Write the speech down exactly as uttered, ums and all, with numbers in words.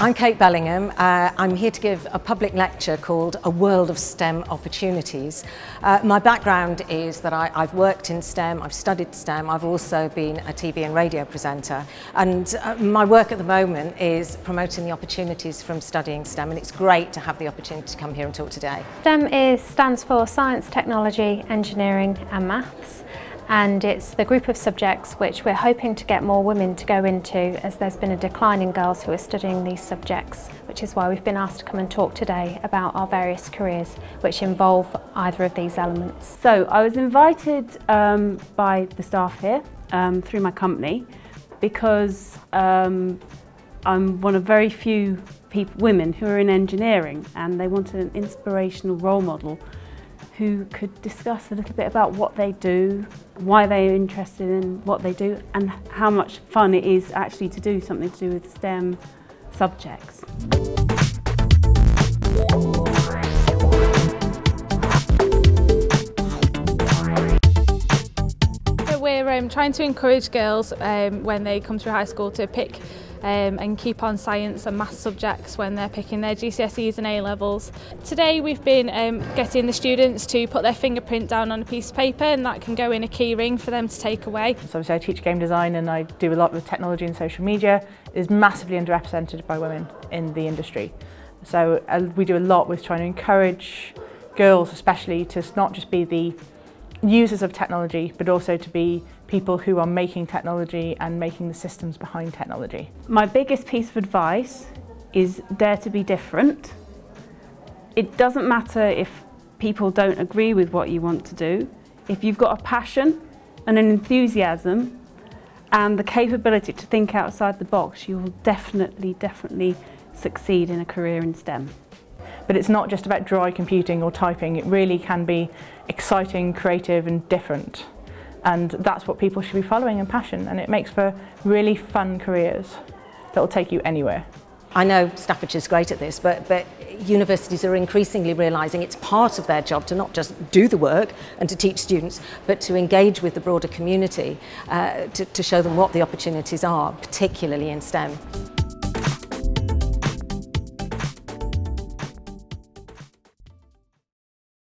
I'm Kate Bellingham. Uh, I'm here to give a public lecture called A World of STEM Opportunities. Uh, my background is that I, I've worked in STEM, I've studied STEM, I've also been a T V and radio presenter, and uh, my work at the moment is promoting the opportunities from studying STEM, and it's great to have the opportunity to come here and talk today. STEM is, stands for Science, Technology, Engineering and Maths. And it's the group of subjects which we're hoping to get more women to go into, as there's been a decline in girls who are studying these subjects, which is why we've been asked to come and talk today about our various careers which involve either of these elements. So I was invited um, by the staff here um, through my company because um, I'm one of very few people, women who are in engineering, and they wanted an inspirational role model who could discuss a little bit about what they do, why they're interested in what they do, and how much fun it is actually to do something to do with STEM subjects. We're um, trying to encourage girls um, when they come through high school to pick Um, and keep on science and maths subjects when they're picking their G C S Es and A levels. Today we've been um, getting the students to put their fingerprint down on a piece of paper, and that can go in a key ring for them to take away. So obviously I teach game design and I do a lot with technology and social media. It is massively underrepresented by women in the industry. So uh, we do a lot with trying to encourage girls especially to not just be the users of technology, but also to be people who are making technology and making the systems behind technology. My biggest piece of advice is dare to be different. It doesn't matter if people don't agree with what you want to do. If you've got a passion and an enthusiasm and the capability to think outside the box, you will definitely, definitely succeed in a career in STEM. But it's not just about dry computing or typing, it really can be exciting, creative and different. And that's what people should be following in passion, and it makes for really fun careers that will take you anywhere. I know Staffordshire's great at this, but, but universities are increasingly realising it's part of their job to not just do the work and to teach students, but to engage with the broader community uh, to, to show them what the opportunities are, particularly in STEM.